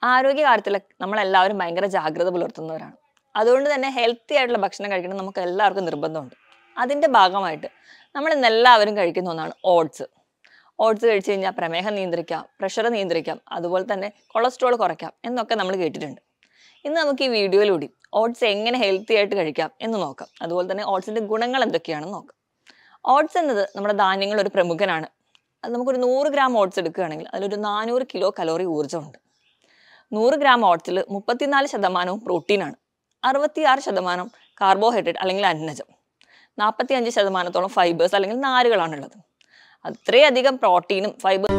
ആരോഗ്യകാര്യത്തിൽ നമ്മളെല്ലാവരും ഭയങ്കര ജാഗ്രത പുലർത്തുന്നവരാണ്. അതുകൊണ്ട് തന്നെ ഹെൽത്തി ആയിട്ടുള്ള ഭക്ഷണം കഴിക്കണം നമുക്ക് എല്ലാവർക്കും നിർബന്ധമുണ്ട്. അതിൻ്റെ ഭാഗമായിട്ട് നമ്മൾ ഇന്ന് എല്ലാവരും കഴിക്കുന്ന ഒന്നാണ് ഓട്സ്. ഓട്സ് കഴിച്ചു കഴിഞ്ഞാൽ പ്രമേഹം നിയന്ത്രിക്കാം, പ്രഷർ നിയന്ത്രിക്കാം, അതുപോലെ തന്നെ കൊളസ്ട്രോൾ കുറയ്ക്കാം എന്നൊക്കെ നമ്മൾ കേട്ടിട്ടുണ്ട്. ഇന്ന് നമുക്ക് ഈ വീഡിയോയിലൂടെ ഓട്സ് എങ്ങനെ ഹെൽത്തി ആയിട്ട് കഴിക്കാം എന്ന് നോക്കാം. അതുപോലെ തന്നെ ഓട്സിൻ്റെ ഗുണങ്ങൾ എന്തൊക്കെയാണെന്ന് നോക്കാം. ഓട്സ് എന്നത് നമ്മുടെ ധാന്യങ്ങളിൽ ഒരു പ്രമുഖനാണ്. അത് നമുക്കൊരു 100 ഗ്രാം ഓട്സ് എടുക്കുകയാണെങ്കിൽ അതിലൊരു 400 കിലോ കലോറി ഊർജ്ജമുണ്ട്. 100 ഗ്രാം ഓട്സിൽ 34% പ്രോട്ടീനാണ്, 66% കാർബോഹൈഡ്രേറ്റ് അല്ലെങ്കിൽ അന്നജം, 45% ഫൈബേഴ്സ് അല്ലെങ്കിൽ നാരുകളാണുള്ളത്. അത്രയധികം പ്രോട്ടീനും ഫൈബർ.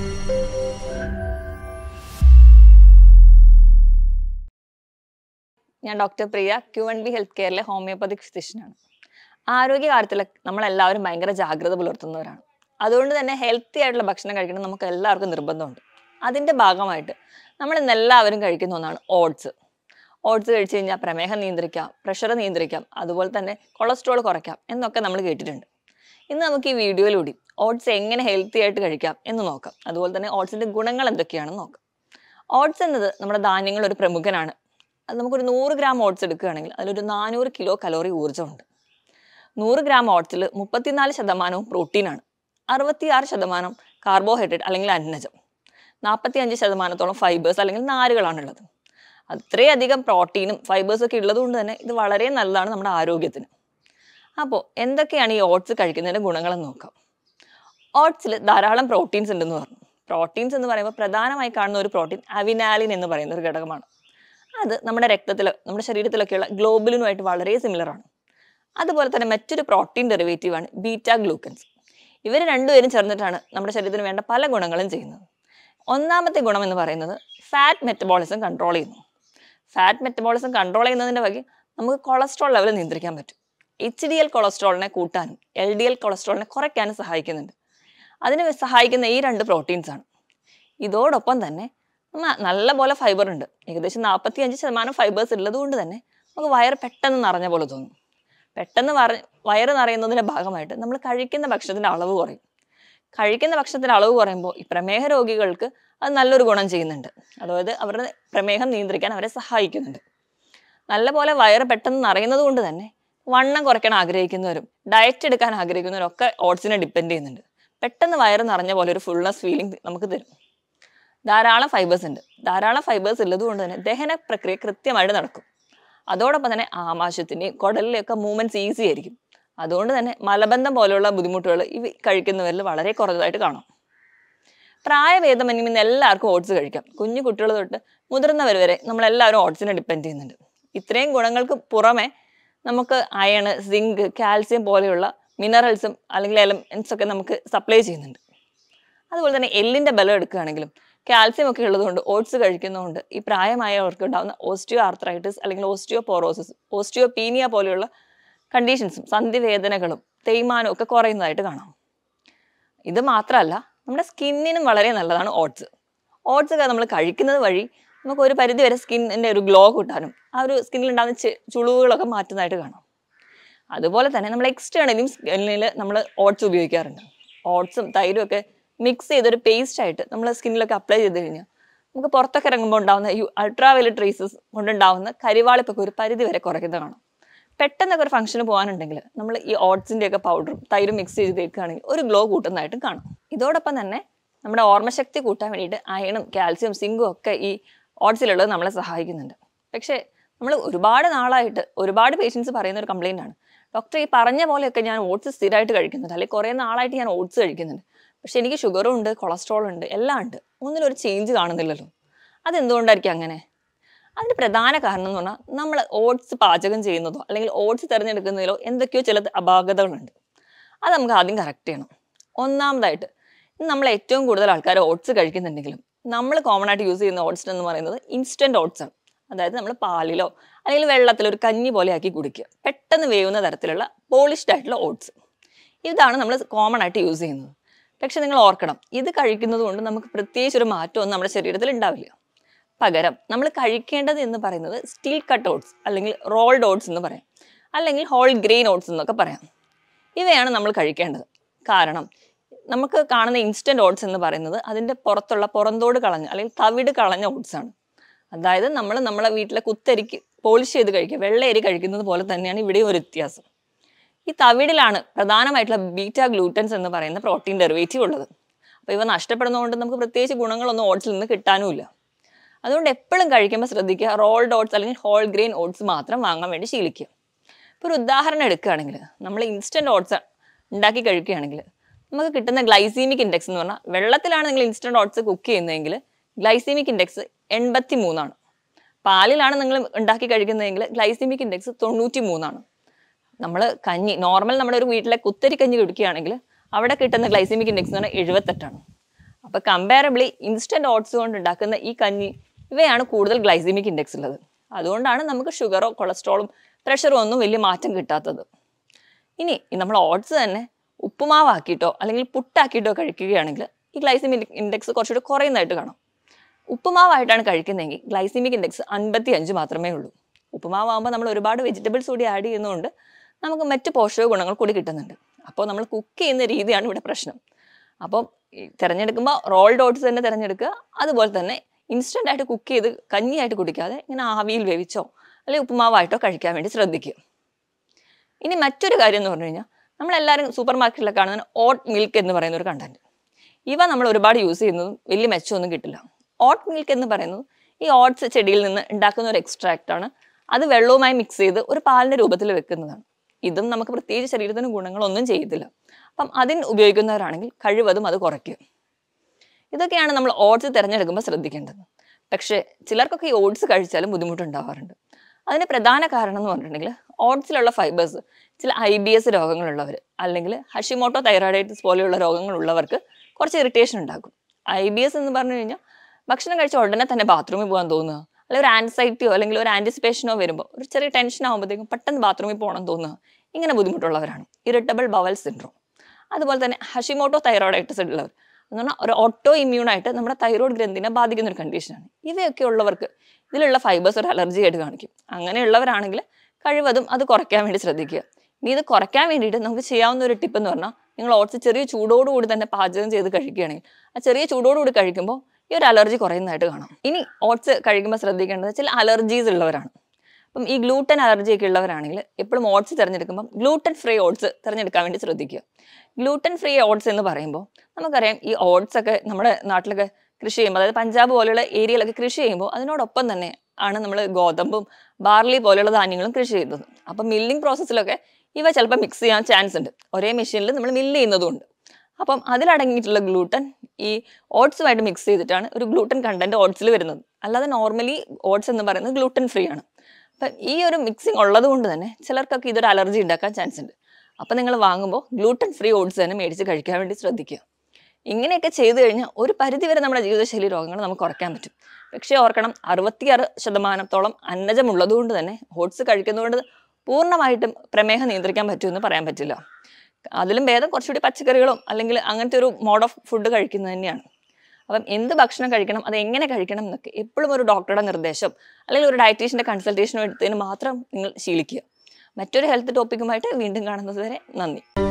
ഞാൻ ഡോക്ടർ പ്രിയ, Q&B ഹെൽത്ത് കെയറിലെ ഹോമിയോപ്പതിക് ഫിസിഷ്യനാണ്. ആരോഗ്യകാര്യത്തിൽ നമ്മളെല്ലാവരും ഭയങ്കര ജാഗ്രത പുലർത്തുന്നവരാണ്. അതുകൊണ്ട് തന്നെ ഹെൽത്തി ആയിട്ടുള്ള ഭക്ഷണം കഴിക്കണം നമുക്ക് എല്ലാവർക്കും നിർബന്ധമുണ്ട്. അതിൻ്റെ ഭാഗമായിട്ട് നമ്മൾ ഇന്ന് എല്ലാവരും കഴിക്കുന്ന ഒന്നാണ് ഓട്സ്. ഓട്സ് കഴിച്ചു കഴിഞ്ഞാൽ പ്രമേഹം നിയന്ത്രിക്കാം, പ്രഷർ നിയന്ത്രിക്കാം, അതുപോലെ തന്നെ കൊളസ്ട്രോൾ കുറയ്ക്കാം എന്നൊക്കെ നമ്മൾ കേട്ടിട്ടുണ്ട്. ഇന്ന് നമുക്ക് ഈ വീഡിയോയിലൂടെ ഓട്സ് എങ്ങനെ ഹെൽത്തി ആയിട്ട് കഴിക്കാം എന്ന് നോക്കാം. അതുപോലെ തന്നെ ഓട്സിൻ്റെ ഗുണങ്ങൾ എന്തൊക്കെയാണെന്ന് നോക്കാം. ഓട്സ് എന്നത് നമ്മുടെ ധാന്യങ്ങളിൽ ഒരു പ്രമുഖനാണ്. അത് നമുക്കൊരു 100 ഗ്രാം ഓട്സ് എടുക്കുകയാണെങ്കിൽ അതിലൊരു 400 കിലോ കലോറി ഊർജ്ജമുണ്ട്. 100 ഗ്രാം ഓട്സിൽ 34% പ്രോട്ടീനാണ്, 66% കാർബോഹൈഡ്രേറ്റ് അല്ലെങ്കിൽ അന്നജം, 45% ഫൈബേഴ്സ് അല്ലെങ്കിൽ നാരുകളാണുള്ളത്. അത്രയധികം പ്രോട്ടീനും ഫൈബേഴ്സും ഒക്കെ ഉള്ളത് കൊണ്ട് തന്നെ ഇത് വളരെ നല്ലതാണ് നമ്മുടെ ആരോഗ്യത്തിന്. അപ്പോൾ എന്തൊക്കെയാണ് ഈ ഓട്സ് കഴിക്കുന്നതിൻ്റെ ഗുണങ്ങളെന്ന് നോക്കാം. ഓട്സിൽ ധാരാളം പ്രോട്ടീൻസ് ഉണ്ടെന്ന് പറഞ്ഞു. പ്രോട്ടീൻസ് എന്ന് പറയുമ്പോൾ പ്രധാനമായി കാണുന്ന ഒരു പ്രോട്ടീൻ അവിനാലിൻ എന്ന് പറയുന്ന ഒരു ഘടകമാണ്. അത് നമ്മുടെ രക്തത്തിൽ, നമ്മുടെ ശരീരത്തിലൊക്കെയുള്ള ഗ്ലോബുലിനുമായിട്ട് വളരെ സിമിലറാണ്. അതുപോലെ തന്നെ മറ്റൊരു പ്രോട്ടീൻ ഡെറിവേറ്റീവാണ് ബീറ്റാ ഗ്ലൂക്കൻസ്. ഇവർ രണ്ടുപേരും ചേർന്നിട്ടാണ് നമ്മുടെ ശരീരത്തിന് വേണ്ട പല ഗുണങ്ങളും ചെയ്യുന്നത്. ഒന്നാമത്തെ ഗുണം എന്ന് പറയുന്നത് ഫാറ്റ് മെറ്റബോളിസം കൺട്രോൾ ചെയ്യുന്നു. ഫാറ്റ് മെറ്റബോളിസം കൺട്രോൾ ചെയ്യുന്നതിൻ്റെ വഴി നമുക്ക് കൊളസ്ട്രോൾ ലെവൽ നിയന്ത്രിക്കാൻ പറ്റും. HDL കൊളസ്ട്രോളിനെ കൂട്ടാനും LDL കൊളസ്ട്രോളിനെ കുറയ്ക്കാനും സഹായിക്കുന്നുണ്ട്. അതിന് സഹായിക്കുന്ന ഈ 2 പ്രോട്ടീൻസാണ്. ഇതോടൊപ്പം തന്നെ നല്ലപോലെ ഫൈബർ ഉണ്ട്. ഏകദേശം 45% ഫൈബേഴ്സ് ഉള്ളത് കൊണ്ട് തന്നെ നമുക്ക് വയറ് പെട്ടെന്ന് നിറഞ്ഞ പോലെ തോന്നും. പെട്ടെന്ന് വയറ് നിറയുന്നതിൻ്റെ ഭാഗമായിട്ട് നമ്മൾ കഴിക്കുന്ന ഭക്ഷണത്തിൻ്റെ അളവ് കുറയും. കഴിക്കുന്ന ഭക്ഷണത്തിൻ്റെ അളവ് കുറയുമ്പോൾ ഈ പ്രമേഹ രോഗികൾക്ക് അത് നല്ലൊരു ഗുണം ചെയ്യുന്നുണ്ട്. അതായത് അവരുടെ പ്രമേഹം നിയന്ത്രിക്കാൻ അവരെ സഹായിക്കുന്നുണ്ട്. നല്ലപോലെ വയറ് പെട്ടെന്ന് നിറയുന്നത് കൊണ്ട് തന്നെ വണ്ണം കുറയ്ക്കാൻ ആഗ്രഹിക്കുന്നവരും ഡയറ്റ് എടുക്കാൻ ആഗ്രഹിക്കുന്നവരും ഒക്കെ ഓട്സിനെ ഡിപ്പെൻഡ് ചെയ്യുന്നുണ്ട്. പെട്ടെന്ന് വയറ് നിറഞ്ഞ പോലെ ഒരു ഫുൾനെസ് ഫീലിംഗ് നമുക്ക് തരും. ധാരാളം ഫൈബേഴ്സ് ഉണ്ട്. ധാരാളം ഫൈബേഴ്സ് ഉള്ളത് കൊണ്ട് തന്നെ ദഹന പ്രക്രിയ കൃത്യമായിട്ട് നടക്കും. അതോടൊപ്പം തന്നെ ആമാശയത്തിൻ്റെയും കുടലിലെയൊക്കെ മൂവ്മെൻറ്റ്സ് ഈസി ആയിരിക്കും. അതുകൊണ്ട് തന്നെ മലബന്ധം പോലെയുള്ള ബുദ്ധിമുട്ടുകൾ ഇവ കഴിക്കുന്നവരിൽ വളരെ കുറഞ്ഞതായിട്ട് കാണാം. പ്രായഭേദമന്യേ ഇന്ന് എല്ലാവർക്കും ഓട്സ് കഴിക്കാം. കുഞ്ഞു കുട്ടികൾ തൊട്ട് മുതിർന്നവർ വരെ നമ്മളെല്ലാവരും ഓട്സിനെ ഡിപ്പെൻഡ് ചെയ്യുന്നുണ്ട്. ഇത്രയും ഗുണങ്ങൾക്ക് പുറമെ നമുക്ക് അയൺ, സിങ്ക്, കാൽസ്യം പോലെയുള്ള മിനറൽസും അല്ലെങ്കിൽ എലമെൻറ്റ്സ് ഒക്കെ നമുക്ക് സപ്ലൈ ചെയ്യുന്നുണ്ട്. അതുപോലെ തന്നെ എല്ലിൻ്റെ ബലം എടുക്കുകയാണെങ്കിലും കാൽസ്യം ഒക്കെ ഉള്ളതുകൊണ്ട് ഓട്സ് കഴിക്കുന്നതുകൊണ്ട് ഈ പ്രായമായവർക്ക് ഉണ്ടാകുന്ന ഓസ്റ്റിയോ ആർത്രൈറ്റിസ് അല്ലെങ്കിൽ ഓസ്റ്റിയോപോറോസിസ്, ഓസ്റ്റിയോപീനിയ പോലെയുള്ള കണ്ടീഷൻസും സന്ധിവേദനകളും തേയ്മാനവും ഒക്കെ കുറയുന്നതായിട്ട് കാണാം. ഇത് മാത്രമല്ല, നമ്മുടെ സ്കിന്നിനും വളരെ നല്ലതാണ് ഓട്സ്. ഓട്സ് ഒക്കെ നമ്മൾ കഴിക്കുന്നത് വഴി നമുക്ക് ഒരു പരിധി വരെ സ്കിന്നിൻ്റെ ഒരു ഗ്ലോ കിട്ടാനും ആ ഒരു സ്കിന്നിലുണ്ടാകുന്ന ചുളിവുകളൊക്കെ മാറ്റുന്നതായിട്ട് കാണാം. അതുപോലെ തന്നെ നമ്മൾ എക്സ്റ്റേണലിയും സ്കിന്നിൽ നമ്മൾ ഓട്സ് ഉപയോഗിക്കാറുണ്ട്. ഓട്സും തൈരും ഒക്കെ മിക്സ് ചെയ്തൊരു പേസ്റ്റായിട്ട് നമ്മൾ സ്കിന്നിലൊക്കെ അപ്ലൈ ചെയ്ത് കഴിഞ്ഞാൽ നമുക്ക് പുറത്തൊക്കെ ഇറങ്ങുമ്പോൾ ഉണ്ടാകുന്ന ഈ അൾട്രാവയലറ്റ് റേസസ് കൊണ്ടുണ്ടാകുന്ന കരിവാളിപ്പൊക്കെ ഒരു പരിധി വരെ കുറയ്ക്കുന്നത് കാണാം. പെട്ടെന്നൊക്കെ ഒരു ഫംഗ്ഷന് പോകാനുണ്ടെങ്കിൽ നമ്മൾ ഈ ഓട്സിൻ്റെ ഒക്കെ പൗഡറും തൈരും മിക്സ് ചെയ്ത് തേക്കുകയാണെങ്കിൽ ഒരു ഗ്ലോ കൂട്ടുന്നതായിട്ടും കാണാം. ഇതോടൊപ്പം തന്നെ നമ്മുടെ ഓർമ്മശക്തി കൂട്ടാൻ വേണ്ടിയിട്ട് അയണും കാൽസ്യം, സിങ്കും ഒക്കെ ഈ ഓട്സിലുള്ളത് നമ്മളെ സഹായിക്കുന്നുണ്ട്. പക്ഷേ നമ്മൾ ഒരുപാട് നാളായിട്ട് ഒരുപാട് പേഷ്യൻസ് പറയുന്ന ഒരു കംപ്ലയിൻ്റ് ആണ്, ഡോക്ടർ ഈ പറഞ്ഞ പോലെയൊക്കെ ഞാൻ ഓട്സ് സ്ഥിരമായിട്ട് കഴിക്കുന്നുണ്ട്, അല്ലെങ്കിൽ കുറേ നാളായിട്ട് ഞാൻ ഓട്സ് കഴിക്കുന്നുണ്ട്, പക്ഷെ എനിക്ക് ഷുഗറും ഉണ്ട്, കൊളസ്ട്രോളും ഉണ്ട്, എല്ലാം ഉണ്ട്, ഒന്നിലൊരു ചേഞ്ച് കാണുന്നില്ലല്ലോ, അതെന്തുകൊണ്ടായിരിക്കും അങ്ങനെ? അതിന് പ്രധാന കാരണം എന്ന് പറഞ്ഞാൽ നമ്മൾ ഓട്സ് പാചകം ചെയ്യുന്നതോ അല്ലെങ്കിൽ ഓട്സ് തിരഞ്ഞെടുക്കുന്നതിലോ എന്തൊക്കെയോ ചില അപാകതകളുണ്ട്. അത് നമുക്ക് ആദ്യം കറക്റ്റ് ചെയ്യണം. ഒന്നാമതായിട്ട് നമ്മൾ ഏറ്റവും കൂടുതൽ ആൾക്കാർ ഓട്സ് കഴിക്കുന്നുണ്ടെങ്കിലും നമ്മൾ കോമൺ ആയിട്ട് യൂസ് ചെയ്യുന്ന ഓട്സ് എന്ന് പറയുന്നത് ഇൻസ്റ്റൻറ്റ് ഓട്സ് ആണ്. അതായത് നമ്മൾ പാലിലോ അല്ലെങ്കിൽ വെള്ളത്തിലോ ഒരു കഞ്ഞി പോലെ ആക്കി കുടിക്കുക, പെട്ടെന്ന് വേവുന്ന തരത്തിലുള്ള പോളിഷ്ഡ് ആയിട്ടുള്ള ഓട്സ്. ഇതാണ് നമ്മൾ കോമൺ ആയിട്ട് യൂസ് ചെയ്യുന്നത്. പക്ഷെ നിങ്ങൾ ഓർക്കണം, ഇത് കഴിക്കുന്നത് കൊണ്ട് നമുക്ക് പ്രത്യേകിച്ച് ഒരു മാറ്റമൊന്നും നമ്മുടെ ശരീരത്തിൽ ഉണ്ടാവില്ല. പകരം നമ്മൾ കഴിക്കേണ്ടത് എന്ന് പറയുന്നത് സ്റ്റീൽ കട്ട് ഓട്സ് അല്ലെങ്കിൽ റോൾഡ് ഓട്സ് എന്ന് പറയാം, അല്ലെങ്കിൽ ഹോൾ ഗ്രെയിൻ ഓട്സ് എന്നൊക്കെ പറയാം. ഇവയാണ് നമ്മൾ കഴിക്കേണ്ടത്. കാരണം നമുക്ക് കാണുന്ന ഇൻസ്റ്റൻറ്റ് ഓട്സ് എന്ന് പറയുന്നത് അതിൻ്റെ പുറത്തുള്ള പുറന്തോട് കളഞ്ഞ അല്ലെങ്കിൽ തവിട് കളഞ്ഞ ഓട്സാണ്. അതായത് നമ്മൾ നമ്മളെ വീട്ടിലെ കുത്തരിക്ക് പോളിഷ് ചെയ്ത് കഴിക്കുക, വെള്ള അരി കഴിക്കുന്നത് പോലെ തന്നെയാണ് ഇവിടെയും ഒരു വ്യത്യാസം. ഈ തവിടിലാണ് പ്രധാനമായിട്ടുള്ള ബീറ്റ ഗ്ലൂട്ടൻസ് എന്ന് പറയുന്ന പ്രോട്ടീൻ ഡെറിവേറ്റീവ് ഉള്ളത്. അപ്പോൾ ഇവ നഷ്ടപ്പെടുന്നതുകൊണ്ട് നമുക്ക് പ്രത്യേകിച്ച് ഗുണങ്ങളൊന്നും ഓട്സിൽ നിന്ന് കിട്ടാനുമില്ല. അതുകൊണ്ട് എപ്പോഴും കഴിക്കുമ്പോൾ ശ്രദ്ധിക്കുക, റോൾഡ് ഓട്സ് അല്ലെങ്കിൽ ഹോൾ ഗ്രെയിൻ ഓട്സ് മാത്രം വാങ്ങാൻ വേണ്ടി ശീലിക്കുക. ഇപ്പോൾ ഒരു ഉദാഹരണം എടുക്കുകയാണെങ്കിൽ, നമ്മൾ ഇൻസ്റ്റൻറ്റ് ഓട്സ് ഉണ്ടാക്കി കഴിക്കുകയാണെങ്കിൽ നമുക്ക് കിട്ടുന്ന ഗ്ലൈസീമിക് ഇൻഡെക്സ് എന്ന് പറഞ്ഞാൽ, വെള്ളത്തിലാണ് നിങ്ങൾ ഇൻസ്റ്റൻറ്റ് ഓട്സ് കുക്ക് ചെയ്യുന്നതെങ്കിൽ ഗ്ലൈസീമിക് ഇൻഡെക്സ് 83 പാലിലാണ് നിങ്ങൾ ഉണ്ടാക്കി കഴിക്കുന്നതെങ്കിൽ ഗ്ലൈസീമിക് ഇൻഡെക്സ് 93. നമ്മൾ കഞ്ഞി നോർമൽ നമ്മുടെ ഒരു വീട്ടിലെ കുത്തരി കഞ്ഞി കുടിക്കുകയാണെങ്കിൽ അവിടെ കിട്ടുന്ന ഗ്ലൈസീമിക് ഇൻഡെക്സ് എന്ന് പറഞ്ഞാൽ 78. അപ്പോൾ കമ്പാരബിളി ഇൻസ്റ്റൻറ്റ് ഓട്സ് കൊണ്ട് ഉണ്ടാക്കുന്ന ഈ കഞ്ഞി ഇവയാണ് കൂടുതൽ ഗ്ലൈസീമിക് ഇൻഡെക്സ് ഉള്ളത്. അതുകൊണ്ടാണ് നമുക്ക് ഷുഗറോ കൊളസ്ട്രോളും പ്രഷറും ഒന്നും വലിയ മാറ്റം കിട്ടാത്തത്. ഇനി നമ്മൾ ഓട്സ് തന്നെ ഉപ്പുമാവാക്കിയിട്ടോ അല്ലെങ്കിൽ പുട്ടാക്കിയിട്ടോ കഴിക്കുകയാണെങ്കിൽ ഈ ഗ്ലൈസീമിക് ഇൻഡെക്സ് കുറച്ചുകൂടി കുറയുന്നതായിട്ട് കാണാം. ഉപ്പുമാവായിട്ടാണ് കഴിക്കുന്നതെങ്കിൽ ഗ്ലൈസീമിക് ഇൻഡെക്സ് 55 മാത്രമേ ഉള്ളൂ. ഉപ്പുമാവാകുമ്പോൾ നമ്മൾ ഒരുപാട് വെജിറ്റബിൾസ് കൂടി ആഡ് ചെയ്യുന്നതുകൊണ്ട് നമുക്ക് മറ്റ് പോഷക ഗുണങ്ങൾ കൂടി കിട്ടുന്നുണ്ട്. അപ്പോൾ നമ്മൾ കുക്ക് ചെയ്യുന്ന രീതിയാണ് ഇവിടെ പ്രശ്നം. അപ്പം തിരഞ്ഞെടുക്കുമ്പോൾ റോൾഡ് ഓട്സ് തന്നെ തിരഞ്ഞെടുക്കുക. അതുപോലെ തന്നെ ഇൻസ്റ്റൻ്റ് ആയിട്ട് കുക്ക് ചെയ്ത് കഞ്ഞിയായിട്ട് കുടിക്കാതെ ഇങ്ങനെ ആവിയിൽ വേവിച്ചോ അല്ലെങ്കിൽ ഉപ്പുമാവായിട്ടോ കഴിക്കാൻ വേണ്ടി ശ്രദ്ധിക്കുക. ഇനി മറ്റൊരു കാര്യം എന്ന് പറഞ്ഞു കഴിഞ്ഞാൽ, നമ്മളെല്ലാവരും സൂപ്പർ മാർക്കറ്റിലൊക്കെ കാണുന്ന ഓട്ട് മിൽക്ക് എന്ന് പറയുന്ന ഒരു കണ്ടന്റ്, ഇവ നമ്മൾ ഒരുപാട് യൂസ് ചെയ്യുന്നതും വലിയ മെച്ചമൊന്നും കിട്ടില്ല. ഓട്ട് മിൽക്ക് എന്ന് പറയുന്നത് ഈ ഓട്സ് ചെടിയിൽ നിന്ന് ഉണ്ടാക്കുന്ന ഒരു എക്സ്ട്രാക്റ്റ് ആണ്. അത് വെള്ളവുമായി മിക്സ് ചെയ്ത് ഒരു പാലിൻ്റെ രൂപത്തിൽ വെക്കുന്നതാണ്. ഇതും നമുക്ക് പ്രത്യേകിച്ച് ശരീരത്തിന് ഗുണങ്ങളൊന്നും ചെയ്യത്തില്ല. അപ്പം അതിന് ഉപയോഗിക്കുന്നവരാണെങ്കിൽ കഴിവതും അത് കുറയ്ക്കുക. ഇതൊക്കെയാണ് നമ്മൾ ഓട്സ് തിരഞ്ഞെടുക്കുമ്പോൾ ശ്രദ്ധിക്കേണ്ടത്. പക്ഷേ ചിലർക്കൊക്കെ ഈ ഓട്സ് കഴിച്ചാലും ബുദ്ധിമുട്ടുണ്ടാവാറുണ്ട്. അതിന് പ്രധാന കാരണം എന്ന് പറഞ്ഞിട്ടുണ്ടെങ്കിൽ, ഓട്സിലുള്ള ഫൈബേഴ്സ് ചില IBS രോഗങ്ങളുള്ളവർ അല്ലെങ്കിൽ ഹഷിമോട്ടോ തൈറോയിഡൈറ്റിസ് പോലെയുള്ള രോഗങ്ങളുള്ളവർക്ക് കുറച്ച് ഇറിറ്റേഷൻ ഉണ്ടാക്കും. IBS എന്ന് പറഞ്ഞു കഴിഞ്ഞാൽ ഭക്ഷണം കഴിച്ച ഉടനെ തന്നെ ബാത്റൂമിൽ പോകാൻ തോന്നുക, അല്ലെങ്കിൽ ഒരു ആൻസൈറ്റിയോ അല്ലെങ്കിൽ ഒരു ആൻറ്റിസിപ്പേഷനോ വരുമ്പോൾ ഒരു ചെറിയ ടെൻഷൻ ആകുമ്പോഴത്തേക്കും പെട്ടെന്ന് ബാത്റൂമിൽ പോകണം തോന്നുക, ഇങ്ങനെ ബുദ്ധിമുട്ടുള്ളവരാണ്. Irritable bowel syndrome. അതുപോലെ തന്നെ ഹഷിമോട്ടോ തൈറോയിഡൈറ്റിസ് ഉള്ളവർ എന്ന് പറഞ്ഞാൽ ഒരു ഓട്ടോ ഇമ്മ്യൂണായിട്ട് നമ്മുടെ തൈറോയ്ഡ് ഗ്രന്ഥിനെ ബാധിക്കുന്ന ഒരു കണ്ടീഷനാണ്. ഇവയൊക്കെ ഉള്ളവർക്ക് ഇതിലുള്ള ഫൈബേഴ്സ് ഒരു അലർജി ആയിട്ട് കാണിക്കും. അങ്ങനെയുള്ളവരാണെങ്കിൽ കഴിവതും അത് കുറയ്ക്കാൻ വേണ്ടി ശ്രദ്ധിക്കുക. ഇനി ഇത് കുറയ്ക്കാൻ വേണ്ടിയിട്ട് നമുക്ക് ചെയ്യാവുന്ന ഒരു ടിപ്പ് എന്ന് പറഞ്ഞാൽ, നിങ്ങൾ ഓട്സ് ചെറിയ ചൂടോടുകൂടി തന്നെ പാചകം ചെയ്ത് കഴിക്കുകയാണെങ്കിൽ ആ ചെറിയ ചൂടോടുകൂടി കഴിക്കുമ്പോൾ ഈ ഒരു അലർജി കുറയുന്നതായിട്ട് കാണാം. ഇനി ഓട്സ് കഴിക്കുമ്പോൾ ശ്രദ്ധിക്കേണ്ടത് ചില അലർജീസ് ഉള്ളവരാണ്. അപ്പം ഈ ഗ്ലൂട്ടൻ അലർജി ഒക്കെ ഉള്ളവരാണെങ്കിൽ എപ്പോഴും ഓട്സ് തിരഞ്ഞെടുക്കുമ്പോൾ ഗ്ലൂട്ടൻ ഫ്രീ ഓട്സ് തിരഞ്ഞെടുക്കാൻ വേണ്ടി ശ്രദ്ധിക്കുക. ഗ്ലൂട്ടൻ ഫ്രീ ഓട്സ് എന്ന് പറയുമ്പോൾ നമുക്കറിയാം, ഈ ഓട്സ് ഒക്കെ നമ്മുടെ നാട്ടിലൊക്കെ കൃഷി ചെയ്യുമ്പോൾ, അതായത് പഞ്ചാബ് പോലെയുള്ള ഏരിയയിലൊക്കെ കൃഷി ചെയ്യുമ്പോൾ അതിനോടൊപ്പം തന്നെ ആണ് നമ്മൾ ഗോതമ്പും ബാർലി പോലെയുള്ള ധാന്യങ്ങളും കൃഷി ചെയ്യുന്നത്. അപ്പം മില്ലിംഗ് പ്രോസസ്സിലൊക്കെ ഇവ ചിലപ്പോൾ മിക്സ് ചെയ്യാൻ ചാൻസ് ഉണ്ട്. ഒരേ മെഷീനിൽ നമ്മൾ മില്ല് ചെയ്യുന്നതുകൊണ്ട്. അപ്പം അതിലടങ്ങിയിട്ടുള്ള ഗ്ലൂട്ടൻ ഈ ഓട്സുമായിട്ട് മിക്സ് ചെയ്തിട്ടാണ് ഒരു ഗ്ലൂട്ടൻ കണ്ടന്റ് ഓട്സിൽ വരുന്നത്. അല്ലാതെ നോർമലി ഓട്സ് എന്ന് പറയുന്നത് ഗ്ലൂട്ടൻ ഫ്രീ ആണ്. അപ്പം ഈ ഒരു മിക്സിങ് ഉള്ളത് കൊണ്ട് തന്നെ ചിലർക്കൊക്കെ ഇതൊരു അലർജി ഉണ്ടാക്കാൻ ചാൻസ് ഉണ്ട്. അപ്പം നിങ്ങൾ വാങ്ങുമ്പോൾ ഗ്ലൂട്ടൻ ഫ്രീ ഓട്സ് തന്നെ മേടിച്ച് കഴിക്കാൻ വേണ്ടി ശ്രദ്ധിക്കുക. ഇങ്ങനെയൊക്കെ ചെയ്തു കഴിഞ്ഞാൽ ഒരു പരിധിവരെ നമ്മുടെ ജീവിതശൈലി രോഗങ്ങൾ നമുക്ക് കുറയ്ക്കാൻ പറ്റും. പക്ഷേ ഓർക്കണം, 66% അന്നജം ഉള്ളതുകൊണ്ട് തന്നെ ഓട്സ് കഴിക്കുന്നതുകൊണ്ട് പൂർണ്ണമായിട്ടും പ്രമേഹം നിയന്ത്രിക്കാൻ പറ്റുമെന്ന് പറയാൻ പറ്റില്ല. അതിലും ഭേദം കുറച്ചുകൂടി പച്ചക്കറികളും അല്ലെങ്കിൽ അങ്ങനത്തെ ഒരു മോഡ് ഓഫ് ഫുഡ് കഴിക്കുന്നത് തന്നെയാണ്. അപ്പം എന്ത് ഭക്ഷണം കഴിക്കണം, അത് എങ്ങനെ കഴിക്കണം എന്നൊക്കെ എപ്പോഴും ഒരു ഡോക്ടറുടെ നിർദ്ദേശം അല്ലെങ്കിൽ ഒരു ഡയറ്റീഷ്യൻ്റെ കൺസൾട്ടേഷനോ എടുത്തതിന് മാത്രം നിങ്ങൾ ശീലിക്കുക. മറ്റൊരു ഹെൽത്ത് ടോപ്പിക്കുമായിട്ട് വീണ്ടും കാണുന്നത് വരെ നന്ദി.